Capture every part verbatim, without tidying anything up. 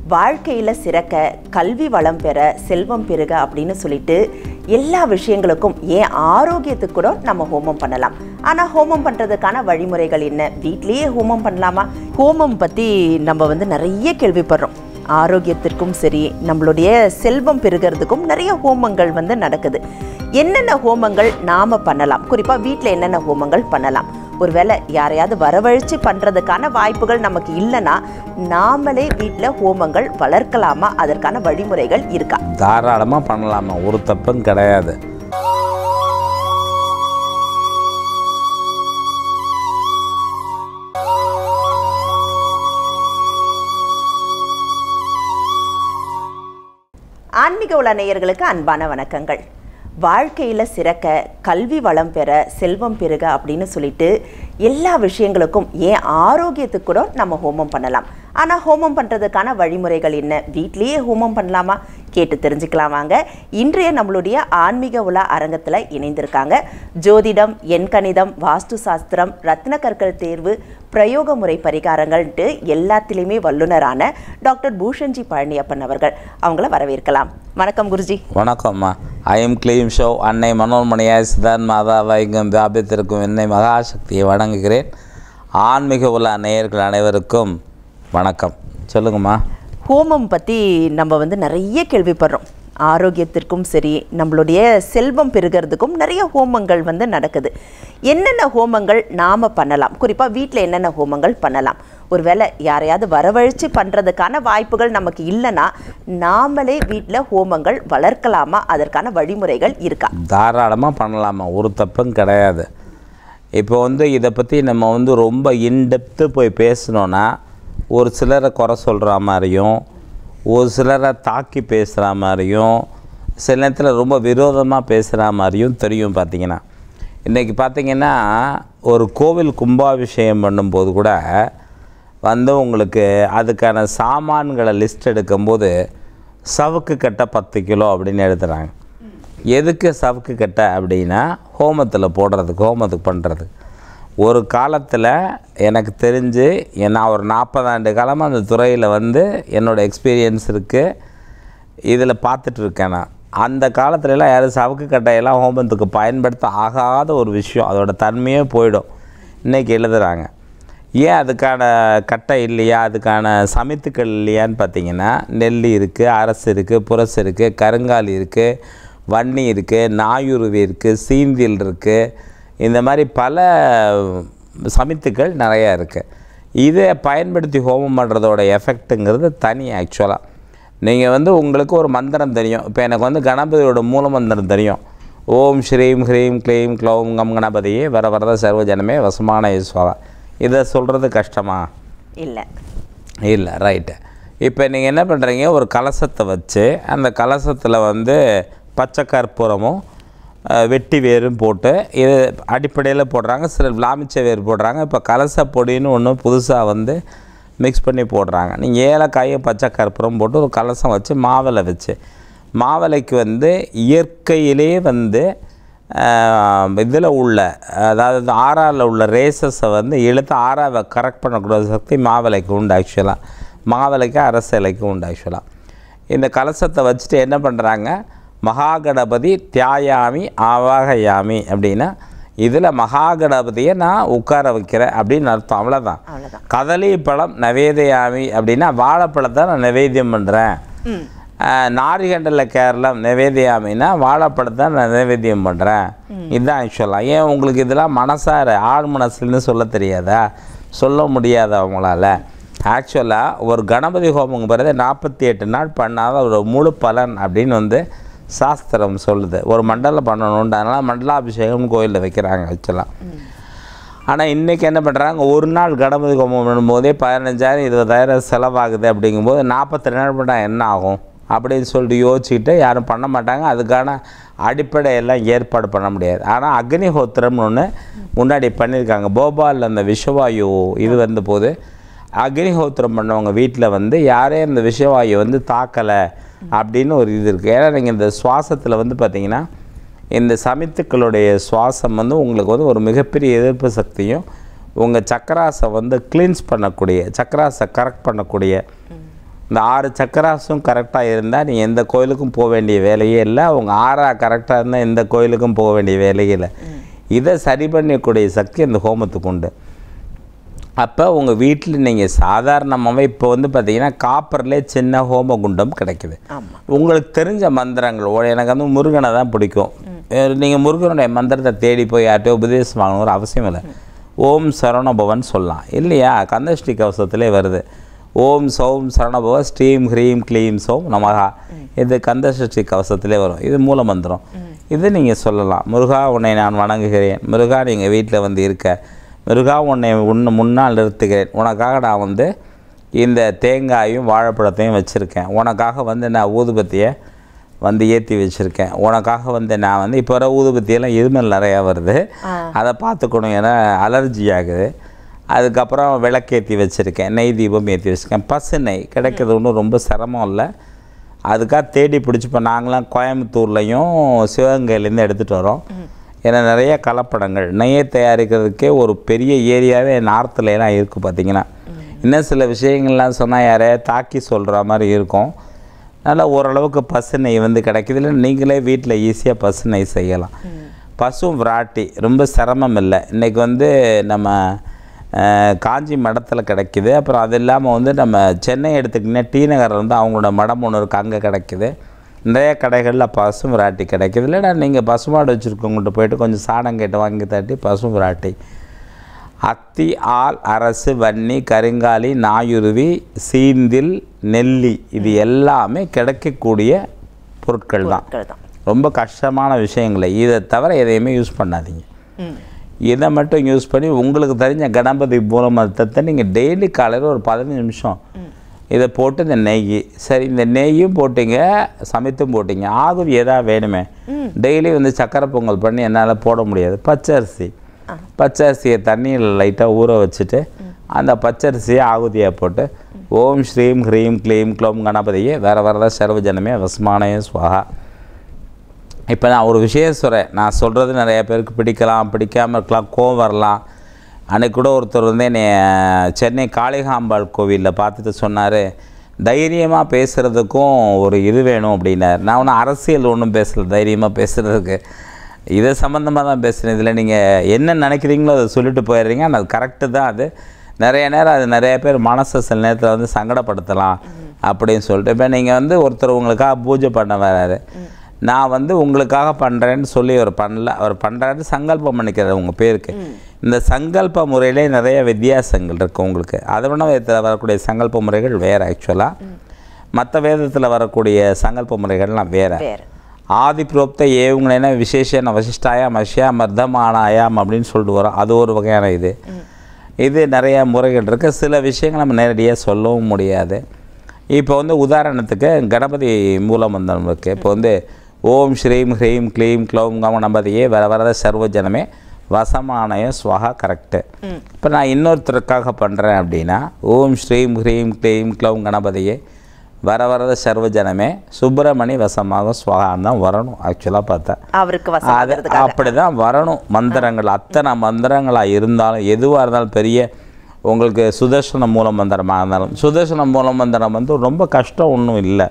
வாழ்க்கையில் சிறக்க, கல்வி வளம் பெற, செல்வம் பெருக அப்படின்னு சொல்லிட்டு எல்லா விஷயங்களுக்கும் ஏன் ஆரோக்கியத்துக்கு கூட நம்ம ஹோமம் பண்ணலாம். ஆனால் ஹோமம் பண்ணுறதுக்கான வழிமுறைகள் என்ன? வீட்லேயே ஹோமம் பண்ணலாமா? ஹோமம் பற்றி நம்ம வந்து நிறைய கேள்விப்படுறோம். ஆரோக்கியத்திற்கும் சரி, நம்மளுடைய செல்வம் பெருகிறதுக்கும் நிறைய ஹோமங்கள் வந்து நடக்குது. என்னென்ன ஹோமங்கள் நாம் பண்ணலாம்? குறிப்பாக வீட்டில் என்னென்ன ஹோமங்கள் பண்ணலாம்? ஒருவேளை யாரையாவது வரவழைச்சு பண்ணுறதுக்கான வாய்ப்புகள் நமக்கு இல்லைன்னா நாமளே வீட்டில் ஹோமங்கள் வளர்க்கலாமா? அதற்கான வழிமுறைகள் இருக்கா? தாராளமாக பண்ணலாமா, ஒரு தப்பும் கிடையாது. ஆன்மீக உலா நேயர்களுக்கு அன்பான வணக்கங்கள். வாழ்க்கையில் சிறக்க, கல்வி வளம் பெற, செல்வம் பெருக அப்படின்னு சொல்லிட்டு எல்லா விஷயங்களுக்கும் ஏன் ஆரோக்கியத்துக்கு கூட நம்ம ஹோமம் பண்ணலாம். ஆனால் ஹோமம் பண்ணுறதுக்கான வழிமுறைகள் என்ன? வீட்லேயே ஹோமம் பண்ணலாமா? கேட்டு தெரிஞ்சுக்கலாம் வாங்க. இன்றைய நம்மளுடைய ஆன்மீக உலா அரங்கத்தில் இணைந்திருக்காங்க ஜோதிடம், எண்கணிதம், வாஸ்து சாஸ்திரம், ரத்ன கற்கள் தேர்வு, பிரயோக முறை பரிகாரங்கள்ட்டு எல்லாத்திலையுமே வல்லுநரான டாக்டர் பூஷன்ஜி பழனியப்பன் அவர்கள். அவங்கள வரவேற்கலாம். வணக்கம் குருஜி. வணக்கம்மா. ஐஎம் கிளீம் ஷோ அன்னை மனோன்மணியாய் சிதான் மாதாவாய் இங்கும் வியாபித்திருக்கும் என்னை மகாசக்தியை வணங்குகிறேன். ஆன்மீக உலா நேயர்கள் அனைவருக்கும் வணக்கம். சொல்லுங்கம்மா. ஹோமம் பற்றி நம்ம வந்து நிறைய கேள்விப்படுறோம். ஆரோக்கியத்திற்கும் சரி, நம்மளுடைய செல்வம் பெருகிறதுக்கும் நிறைய ஹோமங்கள் வந்து நடக்குது. என்னென்ன ஹோமங்கள் நாம் பண்ணலாம்? குறிப்பாக வீட்டில் என்னென்ன ஹோமங்கள் பண்ணலாம்? ஒருவேளை யாரையாவது வரவழைச்சு பண்ணுறதுக்கான வாய்ப்புகள் நமக்கு இல்லைன்னா நாமளே வீட்டில் ஹோமங்கள் வளர்க்கலாமா? அதற்கான வழிமுறைகள் இருக்கா? தாராளமாக பண்ணலாமா, ஒரு தப்பும் கிடையாது. இப்போ வந்து இதை பற்றி நம்ம வந்து ரொம்ப இன்டெப்த்து போய் பேசணுன்னா ஒரு சிலரை குறை சொல்கிற மாதிரியும், ஒரு சிலரை தாக்கி பேசுகிற மாதிரியும், சில நேரத்தில் ரொம்ப விரோதமாக பேசுகிற மாதிரியும் தெரியும். பார்த்திங்கன்னா இன்றைக்கி பார்த்திங்கன்னா ஒரு கோவில் கும்பாபிஷேகம் பண்ணும்போது கூட வந்து உங்களுக்கு அதுக்கான சாமான்களை லிஸ்ட் எடுக்கும்போது சவுக்கு கட்டை பத்து கிலோ அப்படின்னு எடுத்துகிறாங்க. எதுக்கு சவுக்கு கட்டை அப்படின்னா ஹோமத்தில் போடுறதுக்கு, ஹோமத்துக்கு பண்ணுறதுக்கு. ஒரு காலத்தில் எனக்கு தெரிஞ்சு நான் ஒரு நாற்பது ஆண்டு காலமாக அந்த துறையில் வந்து என்னோடய எக்ஸ்பீரியன்ஸ் இருக்குது. இதில் பார்த்துட்ருக்கேன் நான். அந்த காலத்துலலாம் யாரும் சவுக்கு கட்டையெல்லாம் ஹோமத்துக்கு பயன்படுத்த ஆகாத ஒரு விஷயம், அதோட தன்மையே போயிடும். இன்றைக்கி எழுதுகிறாங்க. ஏன் அதுக்கான கட்டை இல்லையா, அதுக்கான சமித்துக்கள் இல்லையான்னு பார்த்தீங்கன்னா நெல்லி இருக்குது, அரசு இருக்குது, புரசு இருக்குது, கருங்காலி இருக்குது, வன்னி இருக்குது, நாயுருவி இருக்குது, சீந்தில் இருக்குது. இந்த மாதிரி பல சமித்துக்கள் நிறையா இருக்குது. இதை பயன்படுத்தி ஹோமம் பண்ணுறதோட எஃபெக்ட்டுங்கிறது தனி. ஆக்சுவலாக நீங்கள் வந்து உங்களுக்கு ஒரு மந்திரம் தெரியும். இப்போ எனக்கு வந்து கணபதியோட மூல மந்திரம் தெரியும். ஓம் ஸ்ரீம் ஹ்ரீம் க்ளீம் க்ளௌம் கம் கணபதியே வர வரத சர்வஜனமே வசமான ஈஸ்வரா. இதை சொல்கிறது கஷ்டமா? இல்லை இல்லை. ரைட்டு. இப்போ நீங்கள் என்ன பண்ணுறீங்க, ஒரு கலசத்தை வச்சு அந்த கலசத்தில் வந்து பச்சை கற்பூரமும் வெட்டி வேரும் போட்டு, இது அடிப்படையில் போடுறாங்க. சில விளாமிச்ச வேர் போடுறாங்க. இப்போ கலச பொடின்னு ஒன்று புதுசாக வந்து மிக்ஸ் பண்ணி போடுறாங்க. நீங்கள் ஏலக்காயும் பச்சை கற்பூரம் போட்டு ஒரு கலசம் வச்சு மாவிலை வச்சு, மாவிலைக்கு வந்து இயற்கையிலே வந்து இதில் உள்ள, அதாவது ஆறாவில் உள்ள ரேசஸை வந்து இழுத்து ஆறாவை கரெக்ட் பண்ணக்கூடிய சக்தி மாவிலைக்கு உண்டு. ஆக்சுவலாக மாவிலைக்கு அரசு இலைக்கு உண்டு. ஆக்சுவலாக இந்த கலசத்தை வச்சுட்டு என்ன பண்ணுறாங்க, மகாகணபதி தியாயாமி ஆவாகயாமி அப்படின்னா இதில் மகாகணபதியை நான் உட்கார வைக்கிறேன் அப்படின்னு அர்த்தம். அவ்வளோதான். கதலி பழம் நவேதயாமி அப்படின்னா வாழைப்பழத்தை நான் நிவேத்தியம் பண்ணுறேன். நாரிகண்டல கேரளம் நிவேதியாமின்னா வாழைப்பழத்தை நான் நிவேத்தியம் பண்ணுறேன். இதுதான் ஆக்சுவலாக. ஏன் உங்களுக்கு இதெல்லாம் மனசார ஆள் மனசுன்னு சொல்ல தெரியாதா? சொல்ல முடியாத அவங்களால. ஆக்சுவலாக ஒரு கணபதி ஹோமங்க பிறகு நாற்பத்தி எட்டு நாள் பண்ணாத ஒரு முழு பலன் அப்படின்னு வந்து சாஸ்திரம் சொல்லுது. ஒரு மண்டலம் பண்ணணுன்ட்டு, அதனால் மண்டலாபிஷேகம்னு கோயிலில் வைக்கிறாங்க ஆக்சுவலாக. ஆனால் இன்றைக்கி என்ன பண்ணுறாங்க, ஒரு நாள் கணபதி ஹோமம் பண்ணும்போதே பதினஞ்சாயிரம் இருபதாயிரம் செலவாகுது. அப்படிங்கும்போது நாற்பத்தி ரெண்டு நாள் பண்ணால் என்ன ஆகும் அப்படின்னு சொல்லிட்டு யோசிச்சுக்கிட்டு யாரும் பண்ண மாட்டாங்க. அதுக்கான அடிப்படையெல்லாம் ஏற்பாடு பண்ண முடியாது. ஆனால் அக்னிஹோத்திரம்னு ஒன்று முன்னாடி பண்ணியிருக்காங்க. போபாலில் அந்த விஷவாயு இது வந்த போது அக்னிஹோத்திரம் பண்ணவங்க வீட்டில் வந்து யாரே அந்த விஷவாயு வந்து தாக்கலை அப்படின்னு ஒரு இது இருக்குது. ஏன்னா நீங்கள் இந்த சுவாசத்தில் வந்து பார்த்திங்கன்னா இந்த சமித்துக்களுடைய சுவாசம் வந்து உங்களுக்கு வந்து ஒரு மிகப்பெரிய எதிர்ப்பு சக்தியும் உங்கள் சக்கராசை வந்து க்ளீன்ஸ் பண்ணக்கூடிய, சக்கராசை கரெக்ட் பண்ணக்கூடிய இந்த ஆறு சக்கராசும் கரெக்டாக இருந்தால் நீ எந்த கோயிலுக்கும் போக வேண்டிய வேலையே இல்லை. அவங்க ஆறா கரெக்டாக இருந்தால் எந்த கோயிலுக்கும் போக வேண்டிய வேலையே இல்லை. இதை சரி பண்ணக்கூடிய சக்தி அந்த ஹோமத்துக்கு உண்டு. அப்போ உங்கள் வீட்டில் நீங்கள் சாதாரணமாகவே இப்போ வந்து பார்த்தீங்கன்னா காப்பர்லேயே சின்ன ஹோம குண்டம் கிடைக்குது. உங்களுக்கு தெரிஞ்ச மந்திரங்கள், எனக்கு வந்து முருகனை தான் பிடிக்கும், நீங்கள் முருகனுடைய மந்திரத்தை தேடி போய் யார்கிட்ட உபதேசம் வாங்கணும் ஒரு அவசியம் இல்லை. ஓம் சரவணபவன் சொல்லலாம் இல்லையா? கந்தஷ்டி கவசத்திலே வருது. ஓம் சௌம் சரணபவ ஸ்ரீம் ஹ்ரீம் க்ளீம் சோம் நமகா. இது கந்தசஷ்டி கவசத்திலே வரும். இது மூல மந்திரம். இது நீங்கள் சொல்லலாம். முருகா உன்னை நான் வணங்குகிறேன், முருகா நீங்கள் வீட்டில் வந்து இருக்க, முருகா உன்னை உன்னை முன்னால் நிறுத்துகிறேன், உனக்காக நான் வந்து இந்த தேங்காயும் வாழைப்பழத்தையும் வச்சுருக்கேன், உனக்காக வந்து நான் ஊதுபத்தியை வந்து ஏற்றி வச்சுருக்கேன், உனக்காக வந்து நான் வந்து இப்போ வர ஊதுபத்தியெல்லாம் இருமல் நிறையா வருது, அதை பார்த்துக்கணும், ஏன்னா அலர்ஜி ஆகுது. அதுக்கப்புறம் விளக்கேற்றி வச்சுருக்கேன், நெய் தீபம் ஏற்றி வச்சுருக்கேன். பசு நெய் கிடைக்கிறது ஒன்றும் ரொம்ப சிரமம் இல்லை. அதுக்காக தேடி பிடிச்சிப்போ நாங்களாம் கோயம்புத்தூர்லேயும் சிவகங்கையிலேருந்து எடுத்துகிட்டு வரோம். ஏன்னா நிறைய கலப்படங்கள் நெய்யை தயாரிக்கிறதுக்கே ஒரு பெரிய ஏரியாவே நார்த்துலலாம் இருக்குது. பார்த்திங்கன்னா இன்னும் சில விஷயங்கள்லாம் சொன்னால் யாரையா தாக்கி சொல்கிற மாதிரி இருக்கும். நல்லா ஓரளவுக்கு பசு நெய் வந்து கிடைக்கிது. இல்லை நீங்களே வீட்டில் ஈஸியாக பசு நெய் செய்யலாம். பசும் விராட்டி ரொம்ப சிரமம் இல்லை. இன்றைக்கி வந்து நம்ம காஞ்சி மடத்தில் கிடைக்கிது. அப்புறம் அது இல்லாமல் வந்து நம்ம சென்னை எடுத்துக்கிட்டிங்கன்னா டி நகரில் வந்து அவங்களோட மடம் ஒன்று இருக்குது, அங்கே கிடைக்கிது. நிறைய கடைகளில் பசும் விராட்டி கிடைக்கிது. இல்லைடா நீங்கள் பசுமாடு வச்சுருக்கவங்கள்ட்ட போய்ட்டு கொஞ்சம் சாணம் கேட்டு வாங்கி தட்டி பசும் விராட்டி. அத்தி, ஆல், அரசு, வன்னி, கருங்காலி, நாயுருவி, சீந்தில், நெல்லி இது எல்லாமே கிடைக்கக்கூடிய பொருட்கள் தான். ரொம்ப கஷ்டமான விஷயங்களை இதை தவிர எதையுமே யூஸ் பண்ணாதீங்க. இதை மட்டும் யூஸ் பண்ணி உங்களுக்கு தெரிஞ்ச கணபதி மூலமந்திரத்தை நீங்கள் டெய்லி காலையில் ஒரு பதினஞ்சு நிமிஷம் இதை போட்டு இந்த நெய், சரி இந்த நெய்யும் போட்டிங்க, சமைத்தும் போட்டிங்க, ஆகுதி எதாவது வேணுமே. டெய்லி வந்து சக்கரை பொங்கல் பண்ணி என்னால் போட முடியாது. பச்சரிசி பச்சரிசியை தண்ணியில் லைட்டாக ஊற வச்சுட்டு அந்த பச்சரிசியை ஆகுதியாக போட்டு ஓம் ஸ்ரீம் ஹ்ரீம் க்ளீம் க்ளோம் கணபதியே வேறு வரத சர்வஜனமே வஸ்மானய ஸ்வாகா. இப்போ நான் ஒரு விஷயம் சொல்கிறேன், நான் சொல்கிறது நிறைய பேருக்கு பிடிக்கலாம், பிடிக்காமல் இருக்கலாம், கோவம் வரலாம். அன்றைக்கி கூட ஒருத்தர் வந்து என்னை சென்னை காளிகாம்பாள் கோவிலில் பார்த்துட்டு சொன்னார், தைரியமாக பேசுகிறதுக்கும் ஒரு இது வேணும் அப்படின்னார். நான் ஒன்றும் அரசியல் ஒன்றும் பேசலை, தைரியமாக பேசுகிறதுக்கு இதை சம்மந்தமாக தான் பேசுகிறேன். இதில் நீங்கள் என்ன நினைக்கிறீங்களோ அதை சொல்லிட்டு போயிடுறீங்க. ஆனால் அது கரெக்டு தான். அது நிறைய நேரம் அது நிறைய பேர் மனசை சில நேரத்தில் வந்து சங்கடப்படுத்தலாம் அப்படின்னு சொல்லிட்டு. இப்போ நீங்கள் வந்து ஒருத்தர் உங்களுக்காக பூஜை பண்ண வராரு, நான் வந்து உங்களுக்காக பண்ணுறேன்னு சொல்லி அவர் பண்ணல, அவர் பண்ணுறாரு சங்கல்பம் பண்ணிக்கிறார் உங்கள் பேருக்கு. இந்த சங்கல்ப முறையிலே நிறைய வித்தியாசங்கள் இருக்குது உங்களுக்கு. அதர்வண வேதத்தில் வரக்கூடிய சங்கல்ப முறைகள் வேறு, ஆக்சுவலாக மற்ற வேதத்தில் வரக்கூடிய சங்கல்ப முறைகள்லாம் வேறு. ஆதி புரோப்த ஏவுங்களேனா விசேஷன வசிஷ்டாயாம் அஷ்யா மர்தமானாயாம் அப்படின்னு சொல்லிட்டு வரோம். அது ஒரு வகையான இது. இது நிறையா முறைகள் இருக்குது. சில விஷயங்கள் நம்ம நேரடியாக சொல்லவும் முடியாது. இப்போ வந்து உதாரணத்துக்கு கணபதி மூலமந்திரம் இருக்குது. இப்போ வந்து ஓம் ஸ்ரீம் ஹ்ரீம் க்ளீம் க்ளௌம் கணபதியே வர வரத சர்வஜனமே வசமானய ஸ்வஹா கரெக்டு. இப்போ நான் இன்னொருத்தருக்காக பண்ணுறேன் அப்படின்னா ஓம் ஸ்ரீம் ஹ்ரீம் க்ளீம் க்ளௌம் கணபதியே வர வரத சர்வஜனமே சுப்பிரமணி வசமாக ஸ்வகான்னு தான் வரணும். ஆக்சுவலாக பார்த்தா அவருக்கு அது அப்படி தான் வரணும். மந்திரங்கள் அத்தனை மந்திரங்களாக இருந்தாலும் எதுவாக இருந்தாலும் பெரிய உங்களுக்கு சுதர்சன மூல மந்திரமாக இருந்தாலும், சுதர்சன மூல மந்திரம் வந்து ரொம்ப கஷ்டம் ஒன்றும் இல்லை,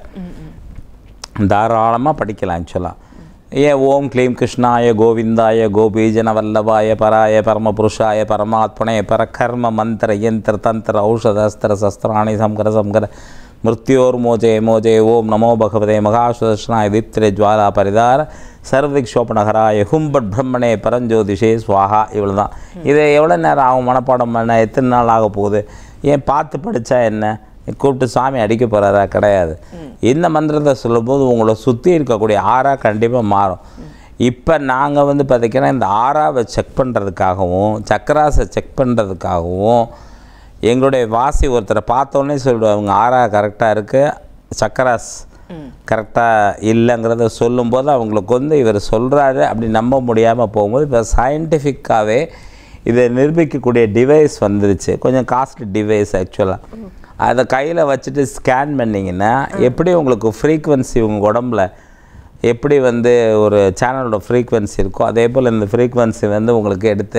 தாராளமாக படிக்கலாம். ஆக்சுவலாக ஏன் ஓம் க்ளீம் கிருஷ்ணாய கோவிந்தாய கோபீஜன வல்லபாய பராய பரமபுருஷாய பரமாத்மனே பரகர்ம மந்திர யந்திர தந்திர ஔஷத அஸ்திர சஸ்திராணி சம்கர சம்கர மிருத்யோர் மோஜே மோஜே ஓம் நமோ பகவதே மகாசுதர்ஷனாய தீப்திரே ஜுவாலா பரிதார சர்வதிக்ஷோபனகராய ஹும்பட் பிரம்மனே பரஞ்சோதிஷே ஸ்வாஹா. இவ்வளோ தான். இதை எவ்வளோ நேரம் ஆகும் மனப்பாடம் பண்ண, எத்தனை நாள் ஆக போகுது, ஏன் பார்த்து படித்தா என்ன, கூப்பிட்டு சாமி அடிக்க போகிறாரா? கிடையாது. இந்த மந்திரத்தை சொல்லும்போது உங்களை சுற்றி இருக்கக்கூடிய ஆறா கண்டிப்பாக மாறும். இப்போ நாங்கள் வந்து பார்த்திங்கன்னா இந்த ஆறாவை செக் பண்ணுறதுக்காகவும் சக்கராசை செக் பண்ணுறதுக்காகவும் எங்களுடைய வாசி ஒருத்தரை பார்த்தோன்னே சொல்லிடுவாங்க ஆறா கரெக்டாக இருக்குது, சக்கராஸ் கரெக்டாக இல்லைங்கிறத சொல்லும்போது அவங்களுக்கு வந்து இவர் சொல்கிறாரு அப்படி நம்ப முடியாமல் போகும்போது இப்போ சயின்டிஃபிக்காகவே இதை நிரூபிக்கக்கூடிய டிவைஸ் வந்துருச்சு. கொஞ்சம் காஸ்ட்லி டிவைஸ் ஆக்சுவலாக. அதை கையில் வச்சுட்டு ஸ்கேன் பண்ணிங்கன்னா எப்படி உங்களுக்கு ஃப்ரீக்குவென்சி உங்கள் உடம்புல எப்படி வந்து ஒரு சேனலோட ஃப்ரீக்குவென்சி இருக்கோ அதே போல் இந்த ஃப்ரீக்குவென்சி வந்து உங்களுக்கு எடுத்து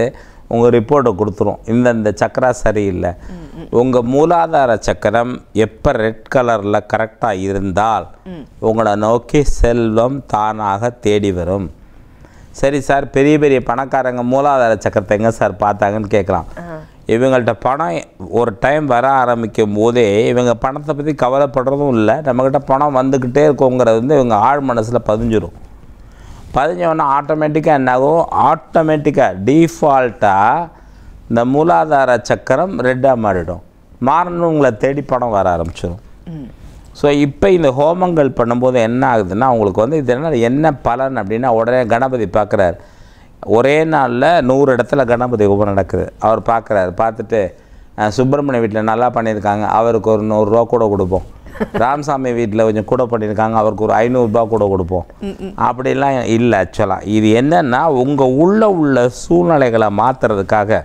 உங்கள் ரிப்போர்ட்டை கொடுத்துரும். இந்தந்த சக்கரா சரியில்லை. உங்கள் மூலாதார சக்கரம் எப்போ ரெட் கலரில் கரெக்டாக இருந்தால் உங்களை நோக்கி செல்வம் தானாக தேடி வரும். சரி சார், பெரிய பெரிய பணக்காரங்க மூலாதார சக்கரத்தை எங்கே சார் பார்த்தாங்கன்னு கேட்கலாம். இவங்கள்ட்ட பணம் ஒரு டைம் வர ஆரம்பிக்கும் போதே இவங்க பணத்தை பற்றி கவலைப்படுறதும் இல்லை. நம்மக்கிட்ட பணம் வந்துக்கிட்டே இருக்கோங்கிறது வந்து இவங்க ஆழ் மனசில் பதிஞ்சிடும். பதிஞ்சோன்னா ஆட்டோமேட்டிக்காக என்னாகும், ஆட்டோமேட்டிக்காக டீஃபால்ட்டாக இந்த மூலாதார சக்கரம் ரெட்டாக மாறிடும். மாறணும் உங்களை தேடி பணம் வர ஆரம்பிச்சிடும். ஸோ இப்போ இந்த ஹோமங்கள் பண்ணும்போது என்ன ஆகுதுன்னா அவங்களுக்கு வந்து இது என்ன என்ன பலன் அப்படின்னா உடனே கணபதி பார்க்குறாரு. ஒரே நாளில் நூறு இடத்துல கணபதி ஹோமம் நடக்குது. அவர் பார்க்குறாரு. பார்த்துட்டு சுப்பிரமணிய வீட்டில் நல்லா பண்ணியிருக்காங்க, அவருக்கு ஒரு நூறுரூவா கூட கொடுப்போம். ராமசாமி வீட்டில் கொஞ்சம் கூட பண்ணியிருக்காங்க, அவருக்கு ஒரு ஐநூறுரூபா கூட கொடுப்போம். அப்படிலாம் இல்லை. ஆக்சுவலாக இது என்னென்னா உங்கள் உள்ள உள்ள சூழ்நிலைகளை மாற்றுறதுக்காக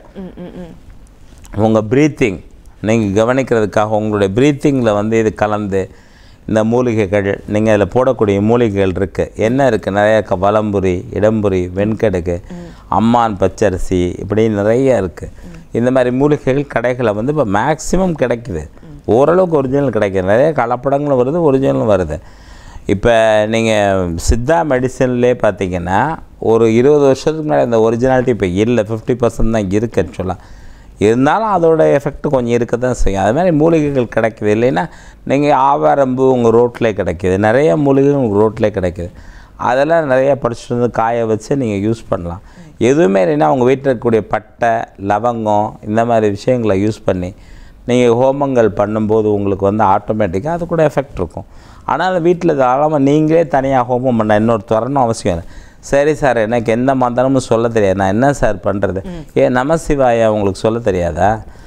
உங்கள் ப்ரீத்திங் நீங்கள் கவனிக்கிறதுக்காக உங்களுடைய ப்ரீத்திங்கில் வந்து இது கலந்து இந்த மூலிகைகள் நீங்கள் இதில் போடக்கூடிய மூலிகைகள் இருக்குது. என்ன இருக்குது? நிறைய க வலம்புரி, இடம்புரி, வெண்கடுகு, அம்மான் பச்சரிசி, இப்படி நிறைய இருக்குது. இந்த மாதிரி மூலிகைகள் கடைகளை வந்து இப்போ மேக்ஸிமம் கிடைக்குது. ஓரளவுக்கு ஒரிஜினல் கிடைக்கிது. நிறைய கலப்படங்களும் வருது, ஒரிஜினலும் வருது. இப்போ நீங்கள் சித்தா மெடிசன்லேயே பார்த்தீங்கன்னா ஒரு இருபது வருஷத்துக்கு மேலே இந்த ஒரிஜினாலிட்டி இப்போ இல்லை, ஃபிஃப்டி பர்சன்ட் தான் இருக்குது ஆக்சுவலாக. இருந்தாலும் அதோட எஃபெக்ட் கொஞ்சம் இருக்க தான் செய்யும். அது மாதிரி மூலிகைகள் கிடைக்குது. இல்லைன்னா நீங்கள் ஆவாரம்பு உங்கள் ரோட்லேயே கிடைக்கிது, நிறைய மூலிகைகள் உங்கள் ரோட்லேயே கிடைக்கிது. அதெல்லாம் நிறைய படிச்சுட்டு வந்து காய வச்சு நீங்கள் யூஸ் பண்ணலாம். எதுவுமே இல்லைன்னா உங்கள் வீட்டில் இருக்கக்கூடிய பட்டை, லவங்கம், இந்த மாதிரி விஷயங்களை யூஸ் பண்ணி நீங்கள் ஹோமங்கள் பண்ணும்போது உங்களுக்கு வந்து ஆட்டோமேட்டிக்காக அது கூட எஃபெக்ட் இருக்கும். ஆனால் வீட்டில் தாராளமாக நீங்களே தனியாக ஹோமம் பண்ண இன்னொரு தரணும் அவசியம் இல்லை. சரி சார், எனக்கு எந்த மந்திரமும் சொல்ல தெரியாது, நான் என்ன சார் பண்ணுறது? ஏன் நமசிவாயா உங்களுக்கு சொல்ல தெரியாதா?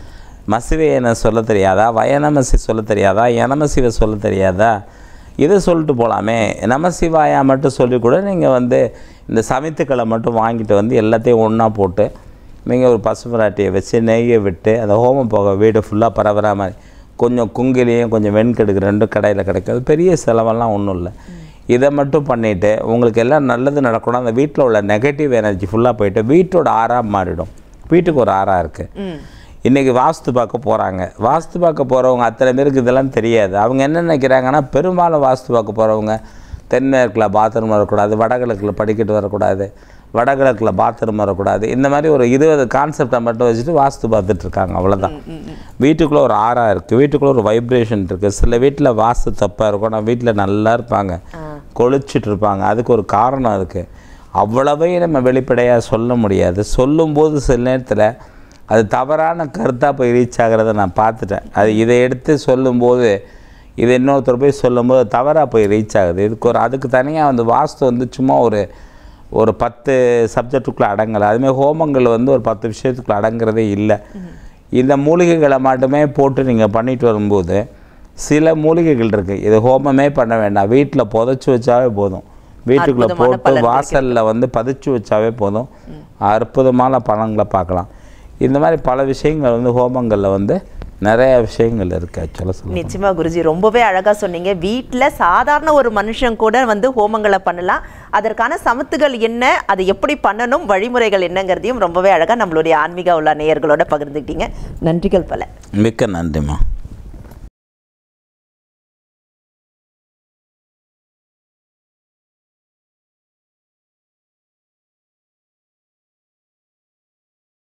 மசிவையனை சொல்ல தெரியாதா? வயநமசி சொல்ல தெரியாதா? யனமசிவை சொல்ல தெரியாதா? இதை சொல்லிட்டு போகலாமே. நமசிவாயா மட்டும் சொல்லி கூட நீங்கள் வந்து இந்த சமைத்துக்களை மட்டும் வாங்கிட்டு வந்து எல்லாத்தையும் ஒன்றா போட்டு நீங்கள் ஒரு பசுமராட்டியை வச்சு நெய்யை விட்டு அந்த ஹோமம் போக வீடு ஃபுல்லாக பரவுற மாதிரி கொஞ்சம் குங்கிலையும் கொஞ்சம் வெண்கடுக்கு ரெண்டும் கடையில் கிடைக்கும். அது பெரிய செலவெல்லாம் ஒன்றும் இல்லை. இதை மட்டும் பண்ணிவிட்டு உங்களுக்கு எல்லாம் நல்லது நடக்கணும். அந்த வீட்டில் உள்ள நெகட்டிவ் எனர்ஜி ஃபுல்லாக போயிட்டு வீட்டோட ஆறாக மாறிடும். வீட்டுக்கு ஒரு ஆறாக இருக்குது. இன்றைக்கி வாஸ்து பார்க்க போகிறாங்க. வாஸ்து பார்க்க போகிறவங்க அத்தனை பேருக்கு இதெல்லாம் தெரியாது. அவங்க என்ன நினைக்கிறாங்கன்னா பெரும்பாலும் வாஸ்து பார்க்க போகிறவங்க தென்மேற்கில் பாத்ரூம் வரக்கூடாது, வடகிழக்கில் படிக்கட்டு வரக்கூடாது, வடகிழக்கில் பாத்ரூம் வரக்கூடாது, இந்த மாதிரி ஒரு இருபது கான்செப்டை மட்டும் வச்சுட்டு வாஸ்து பார்த்துட்ருக்காங்க. அவ்வளோதான். வீட்டுக்குள்ளே ஒரு ஆறாக இருக்குது, வீட்டுக்குள்ளே ஒரு வைப்ரேஷன் இருக்குது. சில வீட்டில் வாஸ்து தப்பாக இருக்கும், ஆனால் வீட்டில் நல்லா இருப்பாங்க, கொளிச்சிட்டு இருப்பாங்க. அதுக்கு ஒரு காரணம் இருக்குது. அவ்வளவையும் நம்ம வெளிப்படையாக சொல்ல முடியாது. சொல்லும்போது சில நேரத்தில் அது தவறான கருத்தாக போய் ரீச் ஆகிறத நான் பார்த்துட்டேன். அது இதை எடுத்து சொல்லும்போது இது இன்னொருத்தர் போய் சொல்லும்போது தவறாக போய் ரீச் ஆகுது. இதுக்கு ஒரு அதுக்கு தனியாக வந்து வாஸ்து வந்து சும்மா ஒரு ஒரு பத்து சப்ஜெக்டுக்குள்ளே அடங்கலை. அதுமாதிரி ஹோமங்கள் வந்து ஒரு பத்து விஷயத்துக்குள்ளே அடங்குறதே இல்லை. இந்த மூலிகைகளை மட்டுமே போட்டு நீங்கள் பண்ணிட்டு வரும்போது சில மூலிகைகள் இருக்குது, இது ஹோமமே பண்ண வேண்டாம், வீட்டில் புதைச்சி வச்சாவே போதும், வீட்டுக்குள்ளே போட்டு வாசலில் வந்து பதிச்சு வச்சாவே போதும், அற்புதமான பலன்களை பார்க்கலாம். இந்த மாதிரி பல விஷயங்கள் வந்து ஹோமங்களில் வந்து நிறைய விஷயங்கள் இருக்குது ஆக்சுவலாக சொல்ல. நிச்சயமா குருஜி ரொம்பவே அழகாக சொன்னீங்க. வீட்டில் சாதாரண ஒரு மனுஷன் கூட வந்து ஹோமங்களை பண்ணலாம். அதற்கான சமத்துகள் என்ன, அதை எப்படி பண்ணணும், வழிமுறைகள் என்னங்கிறதையும் ரொம்பவே அழகாக நம்மளுடைய ஆன்மீக உள்ள நேயர்களோட பகிர்ந்துக்கிட்டீங்க. நன்றிகள் பல. மிக்க நன்றிம்மா.